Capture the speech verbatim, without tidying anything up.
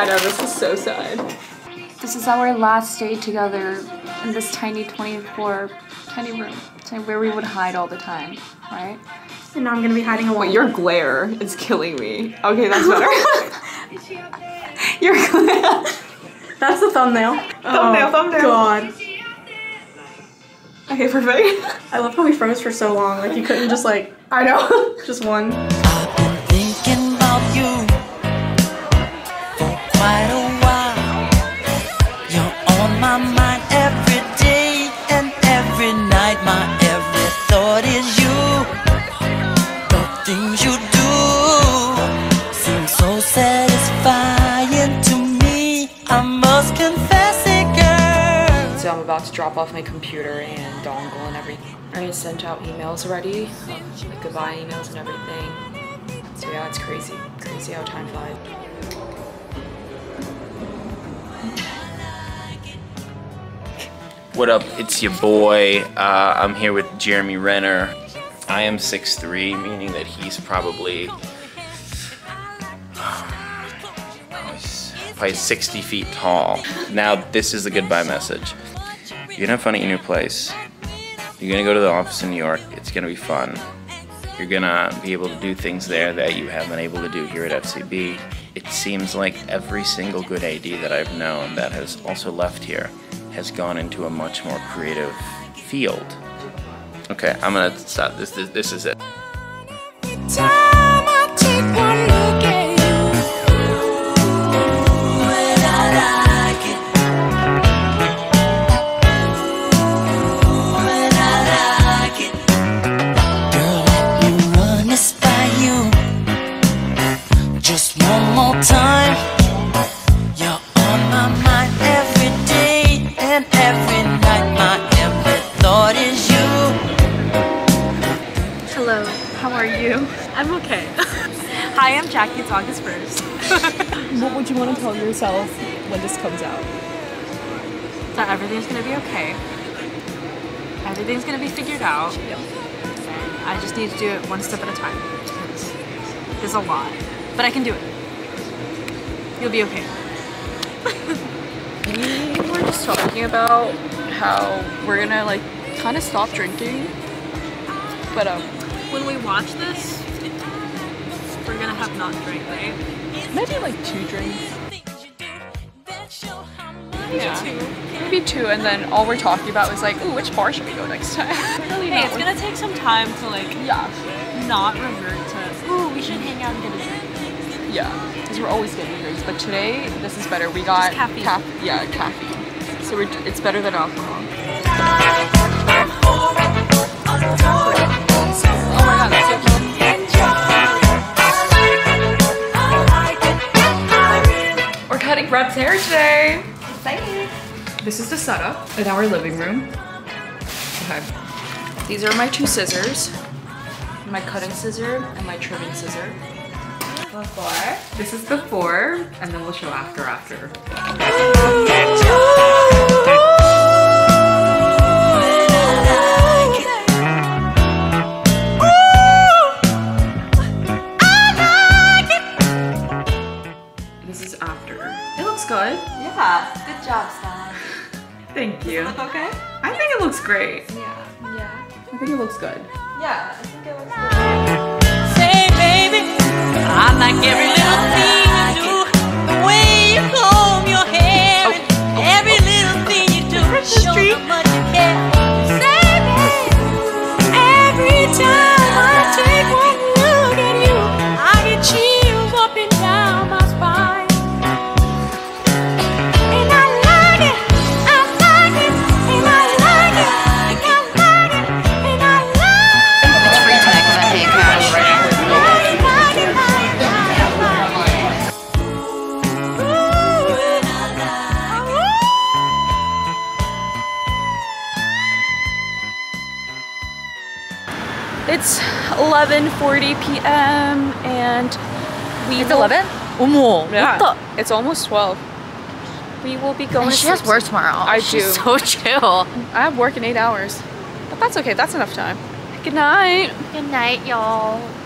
know, this is so sad. This is our last day together in this tiny twenty-four tiny room. So where we would hide all the time, right? And now I'm gonna be hiding a lot. Wait, your glare is killing me. Okay, that's better. Your glare. That's the thumbnail. Thumbnail, oh, thumbnail. God. Okay, perfect. I love how we froze for so long. Like you couldn't just like, I know. just one. I've been thinking about you for quite a while. You're on my mind every day and every night. My every thought is you. The things you do seem so satisfying to me. I must confess it, girl. So I'm about to drop off my computer and dongle and everything. I sent out emails already, um, like goodbye emails and everything. So yeah, it's crazy. Crazy how time flies. What up? It's your boy. Uh, I'm here with Jeremy Renner. I am six three, meaning that he's probably probably sixty feet tall. Now, this is the goodbye message. You're gonna have fun at your new place. You're gonna go to the office in New York. It's gonna be fun. You're gonna be able to do things there that you haven't been able to do here at F C B. It seems like every single good A D that I've known that has also left here has gone into a much more creative field. Okay, I'm gonna stop. This, this, this is it. Just one more time. You're on my mind every day and every night. My every thought is you. Hello, how are you? I'm okay. Hi, I'm Jackie. It's August first. What would you want to tell yourself when this comes out? That everything's gonna be okay. Everything's gonna be figured out. Yep. I just need to do it one step at a time. Because there's a lot. But I can do it. You'll be okay. We were just talking about how we're gonna like kind of stop drinking. But um, When we watch this, we're gonna have not drank, right? maybe like two drinks. Yeah. Maybe two, and then all we're talking about is like, ooh, which bar should we go next time? Really Hey, not it's like- gonna take some time to like Yeah. not revert to, ooh, we should hang out and get a drink. Yeah, because we're always getting drinks, but today this is better. We got Just caffeine. Ca yeah, caffeine. So we're, it's better than alcohol. Oh my god, that's so cute. We're cutting Brett's hair today. Exciting. This is the setup in our living room. Okay. These are my two scissors. My cutting scissor and my trimming scissor. Before. This is before, and then we'll show after after. This is after. It looks good. Yeah, good job, Stella. Thank you. Look okay? I think it looks great. Yeah. Yeah. I think it looks good. Yeah, I think it looks good. Say, baby, I like every little thing you do. The way you comb your hair, and every little thing you do. Show how much you care. Say, baby, every time I take one look at you, I get chills up and down my spine. And I like it, I like it, and I like it, I like it, and I like it. It's free tonight because I'm paying cash. It's eleven forty p m and we It's will- eleven? Omo. Yeah, What it's almost twelve. We will be going And to she has sleep work soon. tomorrow. I She's do. so chill. I have work in eight hours. But that's okay, that's enough time. Good night. Good night, y'all.